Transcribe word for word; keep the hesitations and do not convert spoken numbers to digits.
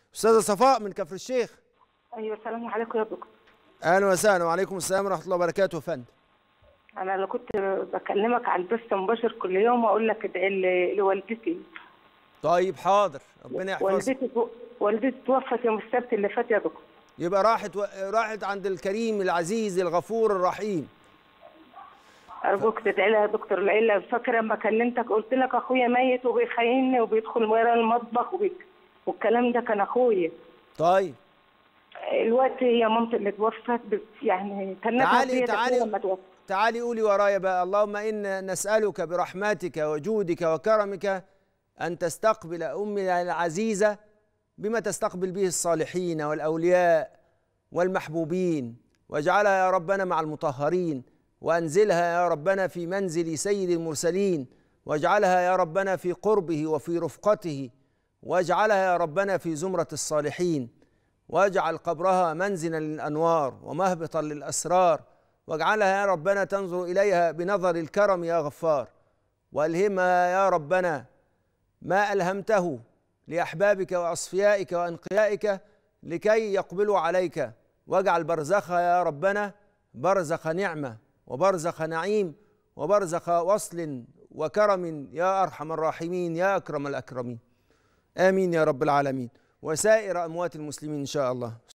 استاذه صفاء من كفر الشيخ. ايوه السلام عليكم يا دكتور. اهلا وسهلا. وعليكم السلام ورحمه الله وبركاته يا فندم. انا اللي كنت بكلمك على البث مباشر كل يوم واقول لك ادعي لي- لوالدتي. طيب حاضر، ربنا يحفظك. والدتي تو- والدتي توفت يوم السبت اللي فات يا دكتور. يبقى راحت و... راحت عند الكريم العزيز الغفور الرحيم. ارجوك تدعي لها يا دكتور، لان فاكره لما كلمتك قلت لك اخويا ميت وبيخيلني وبيدخل ورا المطبخ وبي... والكلام ده كان اخويا. طيب الوقت هي مامتي اللي توفت بس يعني كان تعالي تعالي لما توفت. تعالي قولي ورايا بقى. اللهم إنا نسألك برحمتك وجودك وكرمك أن تستقبل أمنا العزيزة بما تستقبل به الصالحين والأولياء والمحبوبين، واجعلها يا ربنا مع المطهرين، وأنزلها يا ربنا في منزل سيد المرسلين، واجعلها يا ربنا في قربه وفي رفقته، واجعلها يا ربنا في زمرة الصالحين، واجعل قبرها منزلا للأنوار ومهبطا للأسرار، واجعلها يا ربنا تنظر إليها بنظر الكرم يا غفار، والهمها يا ربنا ما ألهمته لأحبابك وأصفيائك وأنقيائك لكي يقبلوا عليك، واجعل برزخها يا ربنا برزخ نعمة وبرزخ نعيم وبرزخ وصل وكرم يا أرحم الراحمين يا أكرم الأكرمين. آمين يا رب العالمين. وسائر أموات المسلمين إن شاء الله.